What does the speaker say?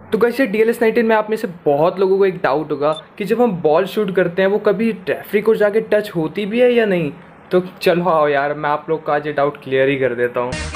तो कैसे DLS-19 में आप में से बहुत लोगों को एक डाउट होगा कि जब हम बॉल शूट करते हैं वो कभी रेफरी को जाके टच होती भी है या नहीं। तो चलो आओ यार, मैं आप लोग का आज ये डाउट क्लियर ही कर देता हूँ।